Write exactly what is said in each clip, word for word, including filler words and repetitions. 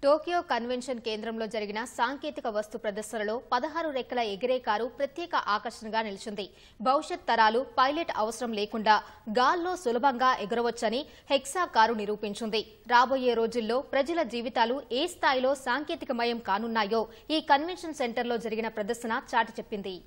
Tokyo convention కేంద్రంలో జరిగిన సాంకేతిక వస్తు ప్రదర్శనలో పదహారు రెక్కల ఎగిరే కారు ప్రత్యేక ఆకర్షణగా నిలిచింది. భవిష్యత్ తరాలు పైలట్ అవసరం లేకుండా గాల్లో సులభంగా ఎగరవచ్చని హెక్సా కారు నిరూపించింది. రాబోయే రోజుల్లో ప్రజల జీవితాలు ఏ స్థాయిలో సాంకేతికమయం కానున్నాయో ఈ కన్వెన్షన్ సెంటర్లో జరిగిన ప్రదర్శన చాటి చెప్పింది.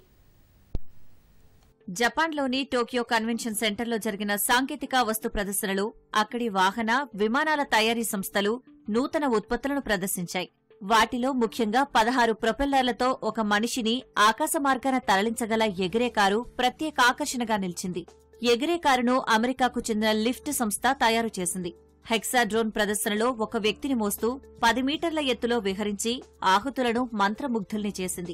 జపాన్లోని టోక్యో కన్వెన్షన్ సెంటర్లో జరిగిన సాంకేతిక వస్తు ప్రదర్శనలో అక్కడి వాహన, విమానాల తయారీ సంస్థలు నూతన ఉత్పత్తులను ప్రదర్శించాయి. వాటిలో ముఖ్యంగా పదహారు ప్రొపెల్లర్లతో ఒక మనిషిని ఆకాశ మార్గాన తరలించగల ఎగిరే కారు ప్రత్యేక ఆకర్షణగా నిలిచింది. ఎగిరే కారును అమెరికాకు చెందిన లిఫ్ట్ సంస్థ తయారు చేసింది. హెక్సా డ్రోన్ ప్రదర్శనలో ఒక వ్యక్తిని మోస్తూ పది మీటర్ల ఎత్తులో విహరించి ఆహుతులను మంత్రముగ్ధుల్ని చేసింది.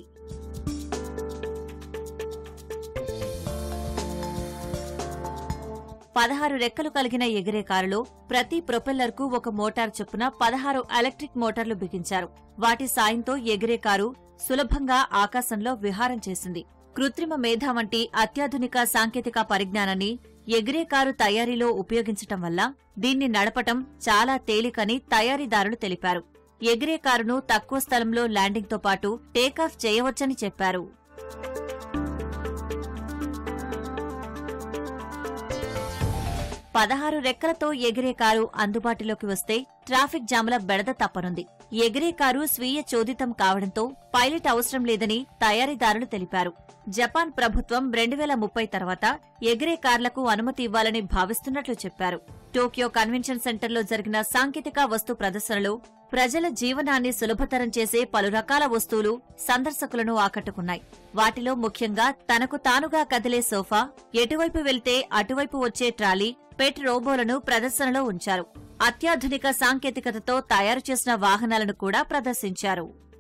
పదహారు రెక్కలు కలిగిన ఎగిరే కారులో ప్రతి ప్రొపెల్లర్కు ఒక మోటార్ చొప్పున పదహారు ఎలక్ట్రిక్ మోటార్లు బిగించారు. వాటి సాయంతో ఎగిరే కారు సులభంగా ఆకాశంలో విహారం చేసింది. కృత్రిమ మేధ వంటి అత్యాధునిక సాంకేతిక పరిజ్ఞానాన్ని ఎగిరే కారు తయారీలో ఉపయోగించటం వల్ల దీన్ని నడపటం చాలా తేలికని తయారీదారులు తెలిపారు. ఎగిరే కారును తక్కువ స్థలంలో ల్యాండింగ్తో పాటు టేకాఫ్ చేయవచ్చని చెప్పారు. పదహారు రెక్కలతో ఎగిరే కారు అందుబాటులోకి వస్తే ట్రాఫిక్ జాముల బెడద తప్పనుంది. ఎగిరే కారు స్వీయ చోదితం కావడంతో పైలట్ అవసరం లేదని తయారీదారులు తెలిపారు. జపాన్ ప్రభుత్వం రెండు వేల ముప్పై తర్వాత ఎగిరే కార్లకు అనుమతి ఇవ్వాలని భావిస్తున్నట్లు చెప్పారు. టోక్యో కన్వెన్షన్ సెంటర్లో జరిగిన సాంకేతిక వస్తు ప్రదర్శనలో ప్రజల జీవనాన్ని సులభతరం చేసే పలు రకాల వస్తువులు సందర్శకులను ఆకట్టుకున్నాయి. వాటిలో ముఖ్యంగా తనకు తానుగా కదిలే సోఫా, ఎటువైపు వెళ్తే అటువైపు వచ్చే ట్రాలీ, పెట్ రోబోలను ప్రదర్శనలో ఉంచారు. అత్యాధునిక సాంకేతికతతో తయారు చేసిన వాహనాలను కూడా ప్రదర్శించారు.